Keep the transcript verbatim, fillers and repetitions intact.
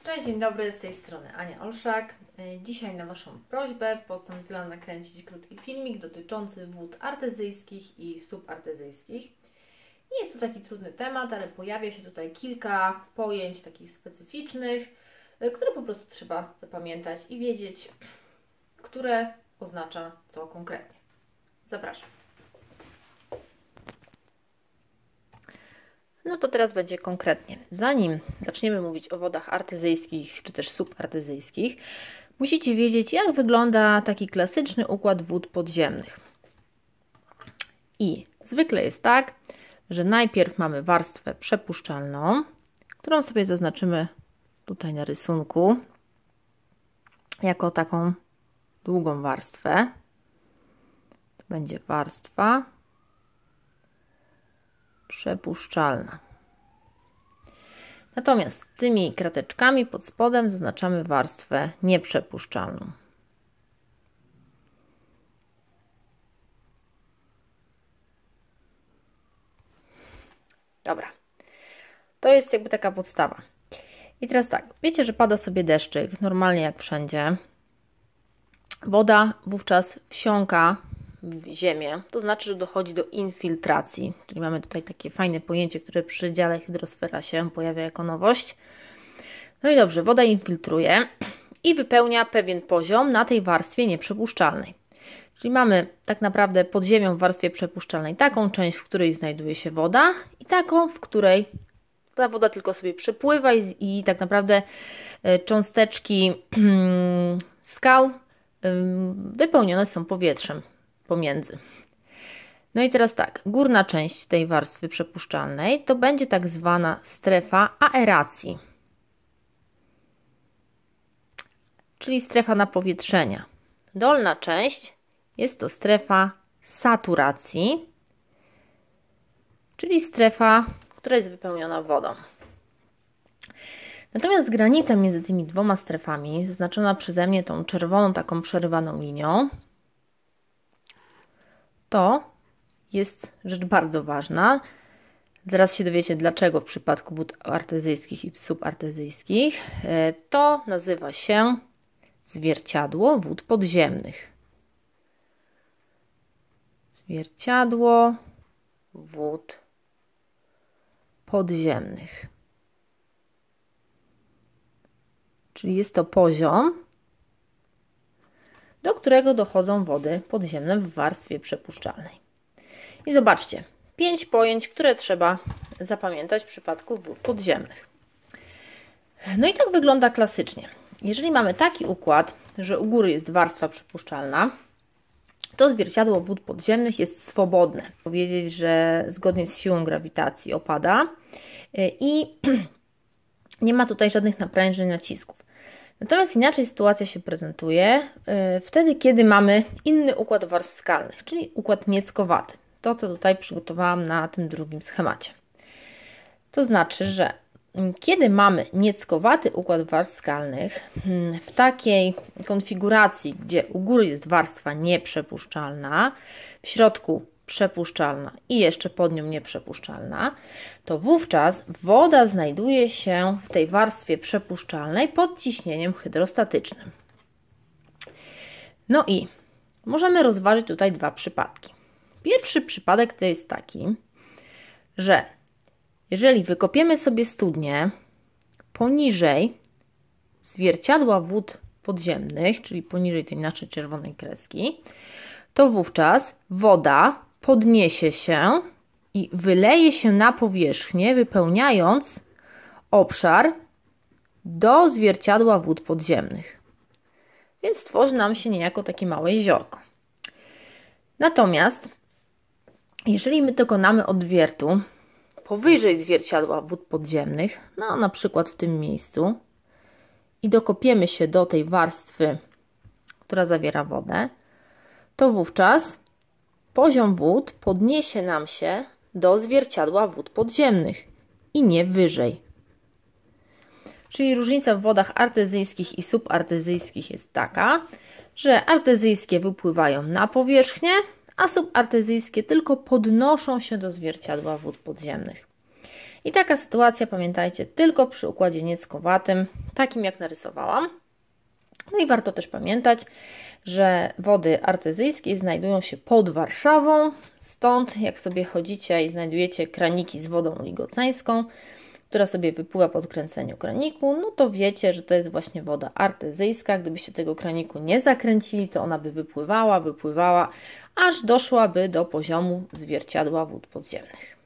Cześć, dzień dobry, z tej strony Ania Olszak. Dzisiaj na Waszą prośbę postanowiłam nakręcić krótki filmik dotyczący wód artezyjskich i subartezyjskich. Nie jest to taki trudny temat, ale pojawia się tutaj kilka pojęć takich specyficznych, które po prostu trzeba zapamiętać i wiedzieć, które oznacza co konkretnie. Zapraszam. No to teraz będzie konkretnie. Zanim zaczniemy mówić o wodach artezyjskich czy też subartezyjskich, musicie wiedzieć, jak wygląda taki klasyczny układ wód podziemnych. I zwykle jest tak, że najpierw mamy warstwę przepuszczalną, którą sobie zaznaczymy tutaj na rysunku jako taką długą warstwę. To będzie warstwa przepuszczalna. Natomiast tymi krateczkami pod spodem zaznaczamy warstwę nieprzepuszczalną. Dobra, to jest jakby taka podstawa. I teraz tak, wiecie, że pada sobie deszczyk, normalnie jak wszędzie. Woda wówczas wsiąka w ziemię, to znaczy, że dochodzi do infiltracji, czyli mamy tutaj takie fajne pojęcie, które przy dziale hydrosfera się pojawia jako nowość. No i dobrze, woda infiltruje i wypełnia pewien poziom na tej warstwie nieprzepuszczalnej. Czyli mamy tak naprawdę pod ziemią w warstwie przepuszczalnej taką część, w której znajduje się woda i taką, w której ta woda tylko sobie przepływa i, i tak naprawdę cząsteczki skał wypełnione są powietrzem pomiędzy. No i teraz tak, górna część tej warstwy przepuszczalnej to będzie tak zwana strefa aeracji, czyli strefa napowietrzenia. Dolna część jest to strefa saturacji, czyli strefa, która jest wypełniona wodą. Natomiast granica między tymi dwoma strefami, zaznaczona przeze mnie tą czerwoną taką przerywaną linią, to jest rzecz bardzo ważna. Zaraz się dowiecie, dlaczego w przypadku wód artezyjskich i subartezyjskich. To nazywa się zwierciadło wód podziemnych. Zwierciadło wód podziemnych. Czyli jest to poziom, do którego dochodzą wody podziemne w warstwie przepuszczalnej. I zobaczcie, pięć pojęć, które trzeba zapamiętać w przypadku wód podziemnych. No i tak wygląda klasycznie. Jeżeli mamy taki układ, że u góry jest warstwa przepuszczalna, to zwierciadło wód podziemnych jest swobodne. Powiedzieć, że zgodnie z siłą grawitacji opada i nie ma tutaj żadnych naprężeń, nacisków. Natomiast inaczej sytuacja się prezentuje yy, wtedy, kiedy mamy inny układ warstw skalnych, czyli układ nieckowaty. To, co tutaj przygotowałam na tym drugim schemacie. To znaczy, że yy, kiedy mamy nieckowaty układ warstw skalnych, yy, w takiej konfiguracji, gdzie u góry jest warstwa nieprzepuszczalna, w środku przepuszczalna i jeszcze pod nią nieprzepuszczalna, to wówczas woda znajduje się w tej warstwie przepuszczalnej pod ciśnieniem hydrostatycznym. No i możemy rozważyć tutaj dwa przypadki. Pierwszy przypadek to jest taki, że jeżeli wykopiemy sobie studnię poniżej zwierciadła wód podziemnych, czyli poniżej tej naszej czerwonej kreski, to wówczas woda podniesie się i wyleje się na powierzchnię, wypełniając obszar do zwierciadła wód podziemnych. Więc tworzy nam się niejako takie małe jeziorko. Natomiast jeżeli my dokonamy odwiertu powyżej zwierciadła wód podziemnych, no na przykład w tym miejscu, i dokopiemy się do tej warstwy, która zawiera wodę, to wówczas poziom wód podniesie nam się do zwierciadła wód podziemnych i nie wyżej. Czyli różnica w wodach artezyjskich i subartezyjskich jest taka, że artezyjskie wypływają na powierzchnię, a subartezyjskie tylko podnoszą się do zwierciadła wód podziemnych. I taka sytuacja, pamiętajcie, tylko przy układzie nieckowatym, takim jak narysowałam. No i warto też pamiętać, że wody artezyjskie znajdują się pod Warszawą, stąd jak sobie chodzicie i znajdujecie kraniki z wodą ligocańską, która sobie wypływa po odkręceniu kraniku, no to wiecie, że to jest właśnie woda artezyjska. Gdybyście tego kraniku nie zakręcili, to ona by wypływała, wypływała, aż doszłaby do poziomu zwierciadła wód podziemnych.